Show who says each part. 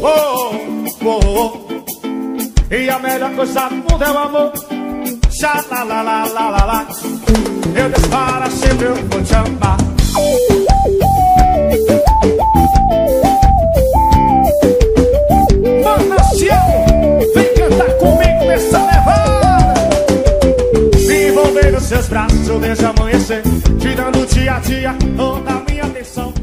Speaker 1: E a melhor coisa do mundo é o amor. Xa, lá, lá, lá, lá, lá, lá. Eu disse para sempre, eu vou te amar. Manancial, vem cantar comigo nessa levada. Me envolver nos seus braços, eu vejo amanhecer, tirando dia a dia toda a minha atenção.